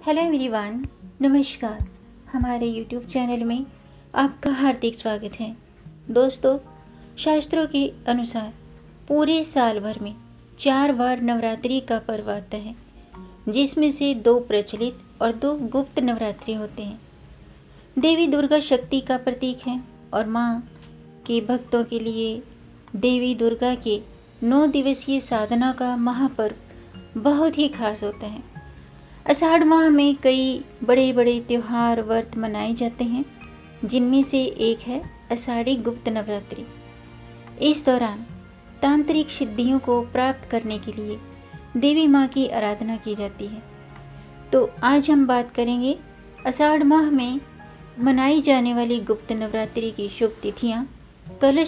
Hello everyone, नमस्कार। हमारे YouTube channel में आपका हार्दिक स्वागत है। दोस्तों, शास्त्रों के अनुसार पूरे साल भर में 4 बार नवरात्रि का पर्व आता है, जिसमें से 2 प्रचलित और 2 गुप्त नवरात्रि होते हैं। देवी दुर्गा शक्ति का प्रतीक है और माँ के भक्तों के लिए देवी दुर्गा के 9 दिवसीय साधना का महापर्व बहुत ही खास होता है। आषाढ़ माह में कई बड़े बड़े त्योहार व्रत मनाए जाते हैं, जिनमें से एक है आषाढ़ी गुप्त नवरात्रि। इस दौरान तांत्रिक सिद्धियों को प्राप्त करने के लिए देवी माँ की आराधना की जाती है। तो आज हम बात करेंगे आषाढ़ माह में मनाई जाने वाली गुप्त नवरात्रि की शुभ तिथियाँ, कलश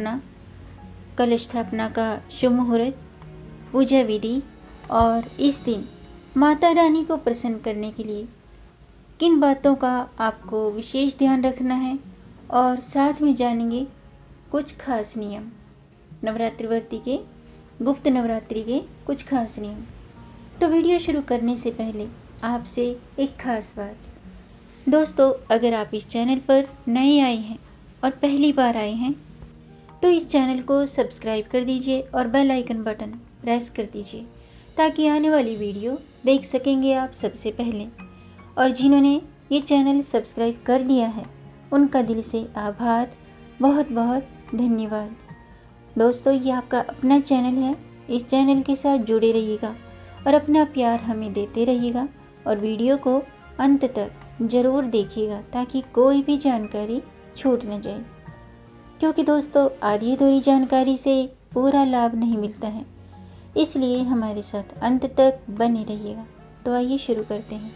स्थापना का शुभ मुहूर्त, पूजा विधि और इस दिन माता रानी को प्रसन्न करने के लिए किन बातों का आपको विशेष ध्यान रखना है, और साथ में जानेंगे कुछ खास नियम, नवरात्रि के गुप्त नवरात्रि के कुछ खास नियम। तो वीडियो शुरू करने से पहले आपसे एक खास बात, दोस्तों, अगर आप इस चैनल पर नए आए हैं और पहली बार आए हैं तो इस चैनल को सब्सक्राइब कर दीजिए और बेल आइकन बटन प्रेस कर दीजिए, ताकि आने वाली वीडियो देख सकेंगे आप सबसे पहले। और जिन्होंने ये चैनल सब्सक्राइब कर दिया है, उनका दिल से आभार, बहुत बहुत धन्यवाद। दोस्तों, ये आपका अपना चैनल है, इस चैनल के साथ जुड़े रहिएगा और अपना प्यार हमें देते रहिएगा और वीडियो को अंत तक ज़रूर देखिएगा, ताकि कोई भी जानकारी छूट न जाए। क्योंकि दोस्तों, आधी अधूरी जानकारी से पूरा लाभ नहीं मिलता है, इसलिए हमारे साथ अंत तक बने रहिएगा। तो आइए शुरू करते हैं।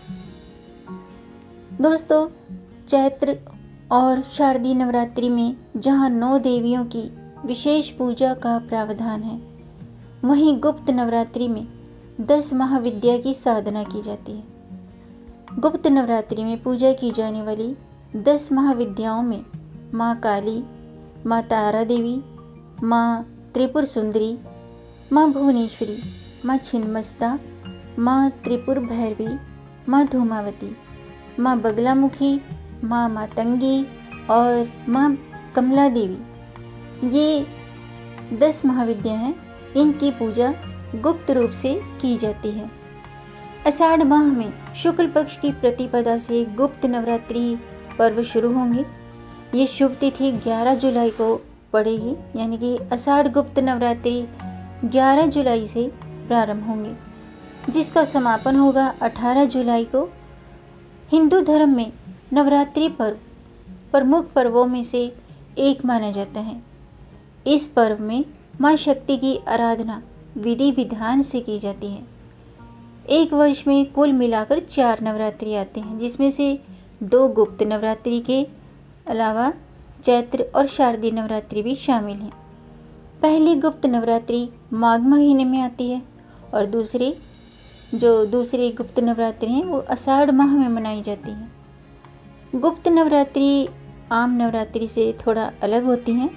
दोस्तों, चैत्र और शारदीय नवरात्रि में जहां 9 देवियों की विशेष पूजा का प्रावधान है, वहीं गुप्त नवरात्रि में 10 महाविद्या की साधना की जाती है। गुप्त नवरात्रि में पूजा की जाने वाली 10 महाविद्याओं में माँ काली, माँ तारा देवी, माँ त्रिपुर सुंदरी, माँ भुवनेश्वरी, माँ छिन्नमस्ता, माँ त्रिपुर भैरवी, माँ धूमावती, माँ बगलामुखी, माँ मातंगी और माँ कमला देवी, ये 10 महाविद्या हैं। इनकी पूजा गुप्त रूप से की जाती है। आषाढ़ माह में शुक्ल पक्ष की प्रतिपदा से गुप्त नवरात्रि पर्व शुरू होंगे। ये शुभ तिथि 11 जुलाई को पड़ेगी, यानी कि आषाढ़ गुप्त नवरात्रि 11 जुलाई से प्रारंभ होंगे, जिसका समापन होगा 18 जुलाई को। हिंदू धर्म में नवरात्रि पर्व प्रमुख पर्वों में से एक माना जाता है। इस पर्व में माँ शक्ति की आराधना विधि विधान से की जाती है। एक वर्ष में कुल मिलाकर 4 नवरात्रि आते हैं, जिसमें से 2 गुप्त नवरात्रि के अलावा चैत्र और शारदीय नवरात्रि भी शामिल हैं। पहली गुप्त नवरात्रि माघ महीने में आती है और दूसरी गुप्त नवरात्रि हैं वो आषाढ़ माह में मनाई जाती हैं। गुप्त नवरात्रि आम नवरात्रि से थोड़ा अलग होती हैं।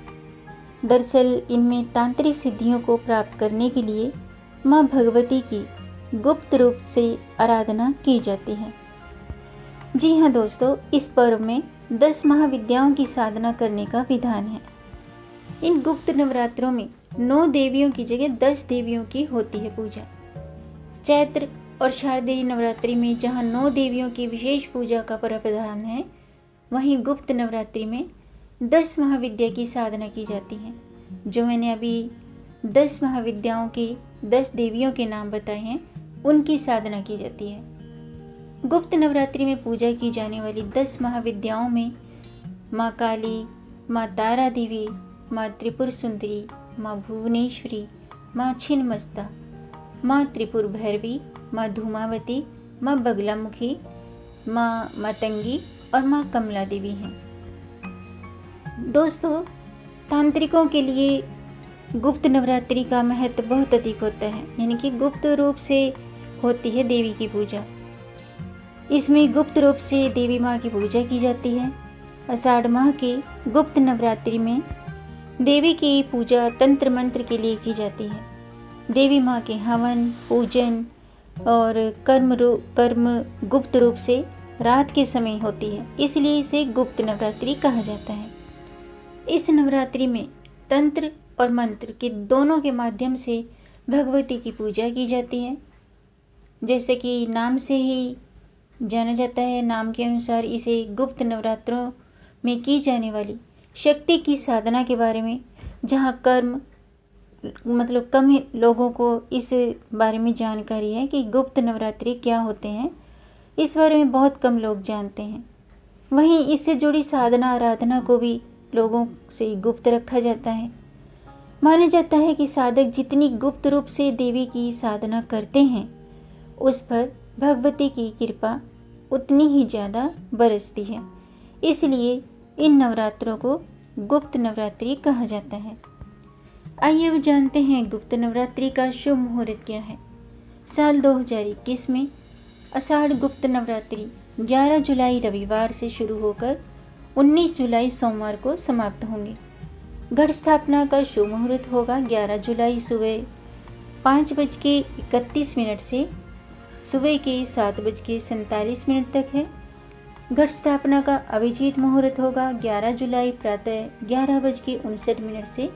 दरअसल इनमें तांत्रिक सिद्धियों को प्राप्त करने के लिए माँ भगवती की गुप्त रूप से आराधना की जाती है। जी हाँ दोस्तों, इस पर्व में 10 महाविद्याओं की साधना करने का विधान है। इन गुप्त नवरात्रों में 9 देवियों की जगह 10 देवियों की होती है पूजा। चैत्र और शारदीय नवरात्रि में जहां 9 देवियों की विशेष पूजा का प्रावधान है, वहीं गुप्त नवरात्रि में 10 महाविद्या की साधना की जाती है। जो मैंने अभी 10 महाविद्याओं की 10 देवियों के नाम बताए हैं, उनकी साधना की जाती है। गुप्त नवरात्रि में पूजा की जाने वाली 10 महाविद्याओं में माँ काली, माँ तारा देवी, माँ त्रिपुर सुंदरी, माँ भुवनेश्वरी, माँ छिन्नमस्ता, माँ त्रिपुर भैरवी, माँ धूमावती, माँ बगलामुखी, माँ मातंगी और माँ कमला देवी हैं। दोस्तों, तांत्रिकों के लिए गुप्त नवरात्रि का महत्व बहुत अधिक होता है, यानी कि गुप्त रूप से होती है देवी की पूजा। इसमें गुप्त रूप से देवी माँ की पूजा की जाती है। आषाढ़ माह की गुप्त नवरात्रि में देवी की पूजा तंत्र मंत्र के लिए की जाती है। देवी माँ के हवन, पूजन, और कर्म गुप्त रूप से रात के समय होती है, इसलिए इसे गुप्त नवरात्रि कहा जाता है। इस नवरात्रि में तंत्र और मंत्र के दोनों के माध्यम से भगवती की पूजा की जाती है। जैसे कि नाम से ही जाना जाता है, नाम के अनुसार इसे गुप्त नवरात्रों में की जाने वाली शक्ति की साधना के बारे में, जहाँ कम लोगों को इस बारे में जानकारी है कि गुप्त नवरात्रि क्या होते हैं, इस बारे में बहुत कम लोग जानते हैं। वहीं इससे जुड़ी साधना आराधना को भी लोगों से गुप्त रखा जाता है। माना जाता है कि साधक जितनी गुप्त रूप से देवी की साधना करते हैं, उस पर भगवती की कृपा उतनी ही ज़्यादा बरसती है। इसलिए इन नवरात्रों को गुप्त नवरात्रि कहा जाता है। आइए अब जानते हैं गुप्त नवरात्रि का शुभ मुहूर्त क्या है। साल 2021 में आषाढ़ गुप्त नवरात्रि 11 जुलाई रविवार से शुरू होकर 19 जुलाई सोमवार को समाप्त होंगे। घट स्थापना का शुभ मुहूर्त होगा 11 जुलाई सुबह 5:31 से सुबह के 7:47 तक है। घट स्थापना का अभिजीत मुहूर्त होगा 11 जुलाई प्रातः 11:59 से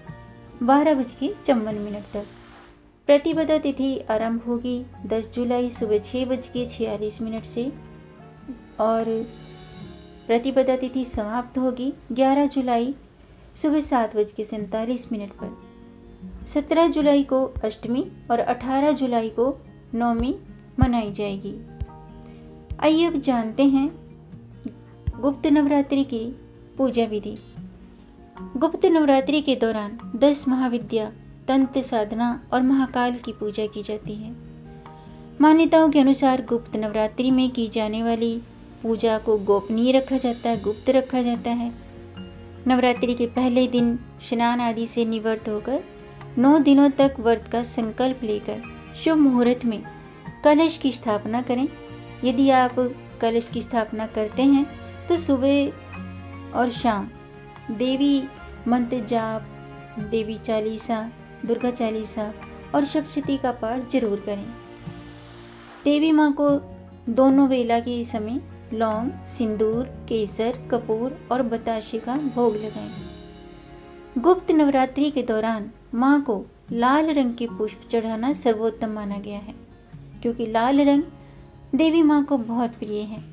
12:54 तक। प्रतिपदा तिथि आरंभ होगी 10 जुलाई सुबह 6:46 से और प्रतिपदा तिथि समाप्त होगी 11 जुलाई सुबह 7:47 पर। 17 जुलाई को अष्टमी और 18 जुलाई को नवमी मनाई जाएगी। आइए अब जानते हैं गुप्त नवरात्रि की पूजा विधि। गुप्त नवरात्रि के दौरान 10 महाविद्या, तंत्र साधना और महाकाल की पूजा की जाती है। मान्यताओं के अनुसार गुप्त नवरात्रि में की जाने वाली पूजा को गोपनीय रखा जाता है, गुप्त रखा जाता है। नवरात्रि के पहले दिन स्नान आदि से निवृत्त होकर 9 दिनों तक व्रत का संकल्प लेकर शुभ मुहूर्त में कलश की स्थापना करें। यदि आप कलश की स्थापना करते हैं तो सुबह और शाम देवी मंत्र जाप, देवी चालीसा, दुर्गा चालीसा और सप्तशती का पाठ जरूर करें। देवी माँ को दोनों वेला के समय लौंग, सिंदूर, केसर, कपूर और बताशे का भोग लगाएं। गुप्त नवरात्रि के दौरान माँ को लाल रंग के पुष्प चढ़ाना सर्वोत्तम माना गया है, क्योंकि लाल रंग देवी माँ को बहुत प्रिय है।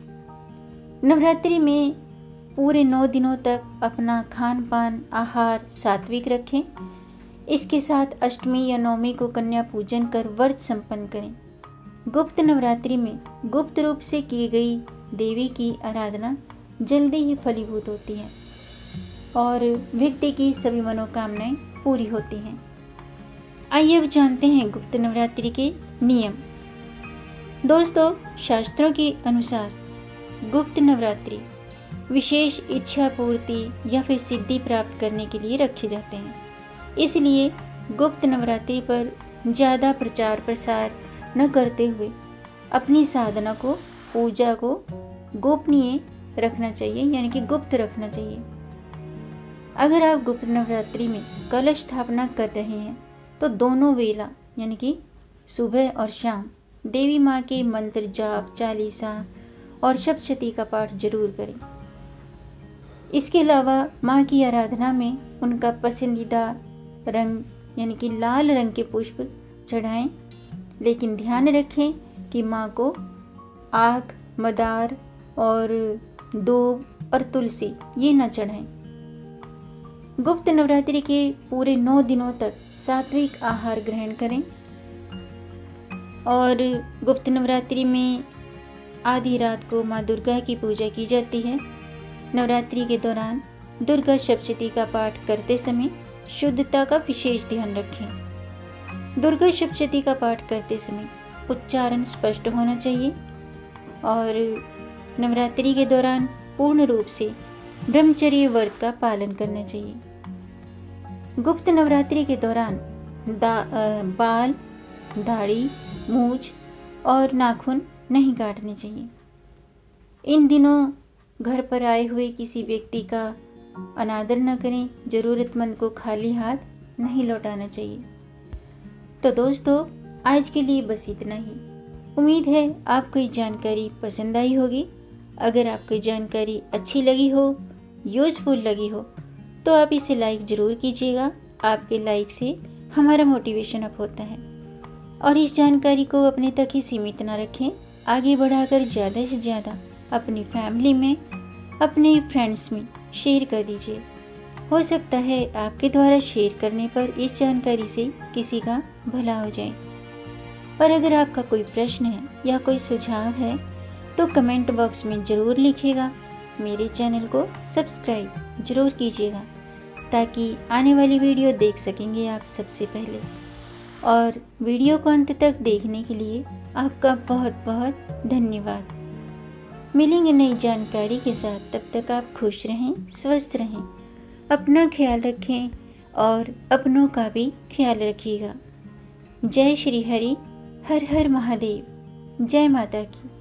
नवरात्रि में पूरे 9 दिनों तक अपना खान पान आहार सात्विक रखें। इसके साथ अष्टमी या नवमी को कन्या पूजन कर व्रत संपन्न करें। गुप्त नवरात्रि में गुप्त रूप से की गई देवी की आराधना जल्दी ही फलीभूत होती है और व्यक्ति की सभी मनोकामनाएं पूरी होती हैं। आइए अब जानते हैं गुप्त नवरात्रि के नियम। दोस्तों, शास्त्रों के अनुसार गुप्त नवरात्रि विशेष इच्छा पूर्ति या फिर सिद्धि प्राप्त करने के लिए रखे जाते हैं। इसलिए गुप्त नवरात्रि पर ज़्यादा प्रचार प्रसार न करते हुए अपनी साधना को, पूजा को गोपनीय रखना चाहिए, यानी कि गुप्त रखना चाहिए। अगर आप गुप्त नवरात्रि में कलश स्थापना कर रहे हैं तो दोनों वेला यानी कि सुबह और शाम देवी माँ के मंत्र जाप, चालीसा और सप्तशती का पाठ जरूर करें। इसके अलावा माँ की आराधना में उनका पसंदीदा रंग यानी कि लाल रंग के पुष्प चढ़ाएं, लेकिन ध्यान रखें कि माँ को आक, मदार और दूब और तुलसी ये न चढ़ाएं। गुप्त नवरात्रि के पूरे 9 दिनों तक सात्विक आहार ग्रहण करें और गुप्त नवरात्रि में आधी रात को माँ दुर्गा की पूजा की जाती है। नवरात्रि के दौरान दुर्गा सप्तशती का पाठ करते समय शुद्धता का विशेष ध्यान रखें। दुर्गा सप्तशती का पाठ करते समय उच्चारण स्पष्ट होना चाहिए और नवरात्रि के दौरान पूर्ण रूप से ब्रह्मचर्य व्रत का पालन करना चाहिए। गुप्त नवरात्रि के दौरान बाल, दाढ़ी, मूछ और नाखून नहीं काटने चाहिए। इन दिनों घर पर आए हुए किसी व्यक्ति का अनादर न करें। ज़रूरतमंद को खाली हाथ नहीं लौटाना चाहिए। तो दोस्तों, आज के लिए बस इतना ही। उम्मीद है आपको ये जानकारी पसंद आई होगी। अगर आपको जानकारी अच्छी लगी हो, यूजफुल लगी हो, तो आप इसे लाइक ज़रूर कीजिएगा। आपके लाइक से हमारा मोटिवेशन अप होता है। और इस जानकारी को अपने तक ही सीमित ना रखें, आगे बढ़ाकर ज़्यादा से ज़्यादा अपनी फैमिली में, अपने फ्रेंड्स में शेयर कर दीजिए। हो सकता है आपके द्वारा शेयर करने पर इस जानकारी से किसी का भला हो जाए। और अगर आपका कोई प्रश्न है या कोई सुझाव है तो कमेंट बॉक्स में ज़रूर लिखिएगा। मेरे चैनल को सब्सक्राइब ज़रूर कीजिएगा ताकि आने वाली वीडियो देख सकेंगे आप सबसे पहले। और वीडियो को अंत तक देखने के लिए आपका बहुत बहुत धन्यवाद। मिलेंगे नई जानकारी के साथ, तब तक आप खुश रहें, स्वस्थ रहें, अपना ख्याल रखें और अपनों का भी ख्याल रखिएगा। जय श्री हरि, हर हर महादेव, जय माता की।